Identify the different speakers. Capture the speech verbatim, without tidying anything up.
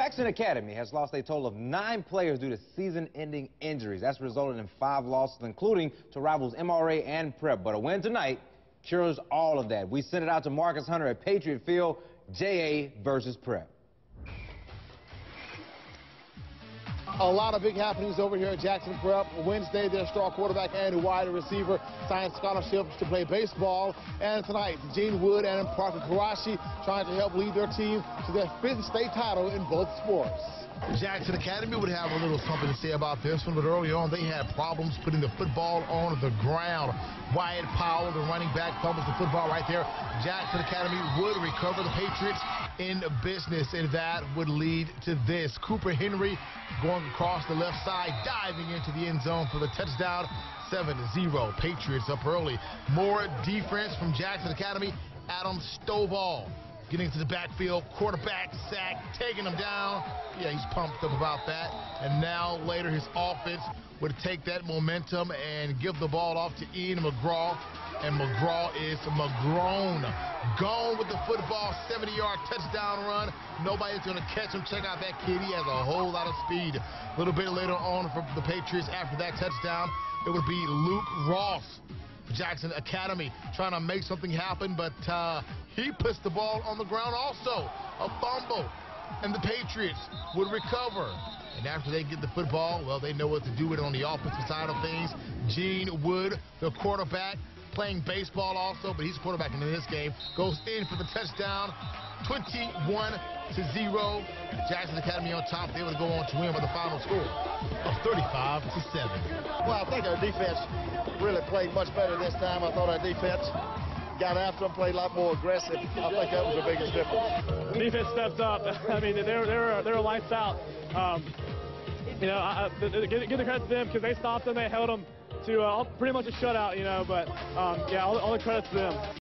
Speaker 1: Jackson Academy has lost a total of nine players due to season-ending injuries. That's resulted in five losses, including to rivals M R A and Prep. But a win tonight cures all of that. We send it out to Marcus Hunter at Patriot Field, J A versus Prep.
Speaker 2: A lot of big happenings over here at Jackson Prep. Wednesday, their star quarterback and wide receiver signed scholarships to play baseball. And tonight, Gene Wood and Parker Karashi trying to help lead their team to their fifth state title in both sports.
Speaker 3: Jackson Academy would have a little something to say about this one, but early on they had problems putting the football on the ground. Wyatt Powell, the running back, fumbles the football right there. Jackson Academy would recover the Patriots in business, and that would lead to this. Cooper Henry going across the left side, diving into the end zone for the touchdown. seven zero, Patriots up early. More defense from Jackson Academy. Adam Stovall getting to the backfield, quarterback sack, taking him down. Yeah, he's pumped up about that. And now later his offense would take that momentum and give the ball off to Ian McGraw. And McGraw is McGrone. Gone with the football, seventy-yard touchdown run. Nobody's going to catch him. Check out that kid. He has a whole lot of speed. A little bit later on for the Patriots after that touchdown, it would be Luke Ross, Jackson Academy, trying to make something happen, but uh, he puts the ball on the ground also. A fumble, and the Patriots would recover. And after they get the football, well, they know what to do with it on the offensive side of things. Gene Wood, the quarterback, playing baseball also, but he's quarterbacking in this game, goes in for the touchdown. twenty-one to zero. Jackson Academy on top. They would go on to win by the final score of thirty-five to seven.
Speaker 2: Well, I think our defense really played much better this time. I thought our defense got after them, played a lot more aggressive. I think that was the biggest difference.
Speaker 4: Defense stepped up. I mean, they're they're they're lights out. Um, you know, I, I, give, give the credit to them because they stopped them. They held them to uh, pretty much a shutout. You know, but um, yeah, all, all the credit to them.